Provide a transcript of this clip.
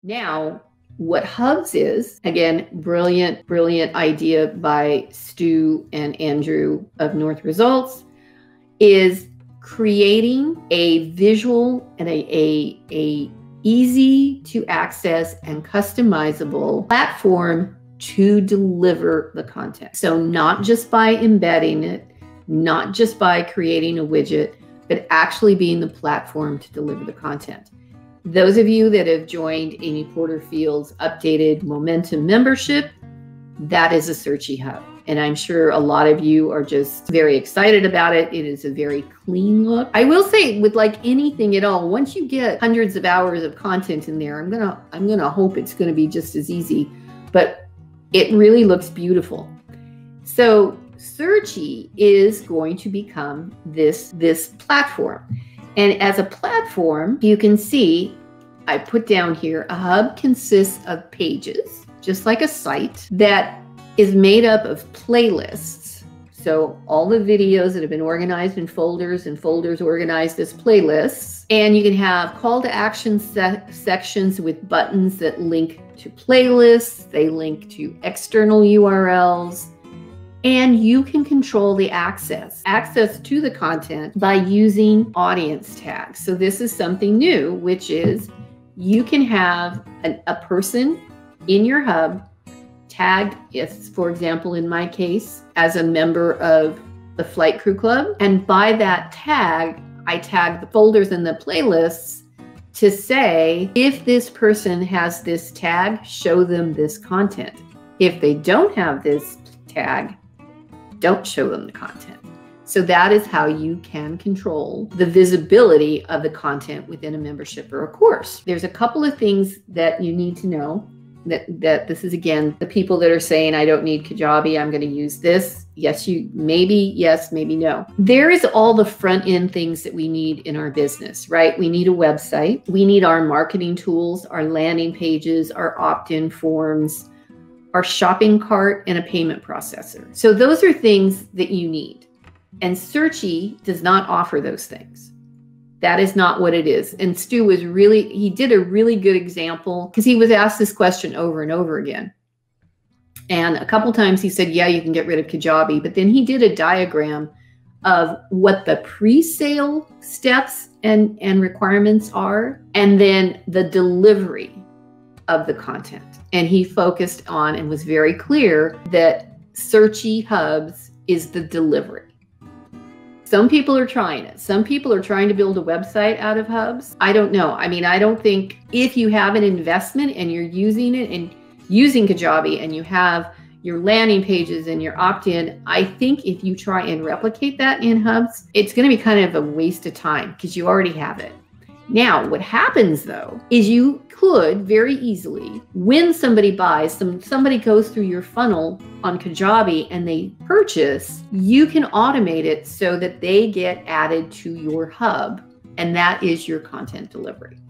Now, what Hubs is, again, brilliant idea by Stu and Andrew of North Results, is creating a visual and a easy to access and customizable platform to deliver the content. So not just by embedding it, not just by creating a widget, but actually being the platform to deliver the content. Those of you that have joined Amy Porterfield's updated Momentum membership, that is a Searchie Hub. And I'm sure a lot of you are just very excited about it. It is a very clean look. I will say, with like anything at all, once you get hundreds of hours of content in there, I'm gonna hope it's gonna be just as easy, but it really looks beautiful. So Searchie is going to become this platform. And as a platform, you can see, I put down here, a hub consists of pages, just like a site, that is made up of playlists. So all the videos that have been organized in folders, and folders organized as playlists. And you can have call to action sections with buttons that link to playlists. They link to external URLs. And you can control the access to the content by using audience tags. So this is something new, which is you can have a person in your hub tagged, if, for example, in my case, as a member of the Flight Crew Club. And by that tag, I tag the folders and the playlists to say, if this person has this tag, show them this content. If they don't have this tag, don't show them the content. So that is how you can control the visibility of the content within a membership or a course. There's a couple of things that you need to know. That this is, again, the people that are saying, I don't need Kajabi, I'm going to use this. Yes, yes, maybe no. There is all the front end things that we need in our business, right? We need a website. We need our marketing tools, our landing pages, our opt-in forms, our shopping cart, and a payment processor. So those are things that you need. And Searchie does not offer those things. That is not what it is. And Stu was he did a really good example, because he was asked this question over and over again. And a couple times he said, yeah, you can get rid of Kajabi. But then he did a diagram of what the pre-sale steps and requirements are, and then the delivery of the content. And he focused on and was very clear that Searchie Hubs is the delivery. Some people are trying it. Some people are trying to build a website out of Hubs. I don't know. I mean, I don't think, if you have an investment and you're using it and using Kajabi and you have your landing pages and your opt-in, I think if you try and replicate that in Hubs, it's going to be kind of a waste of time because you already have it. Now, what happens though, is you could very easily, when somebody buys, somebody goes through your funnel on Kajabi and they purchase, you can automate it so that they get added to your hub, and that is your content delivery.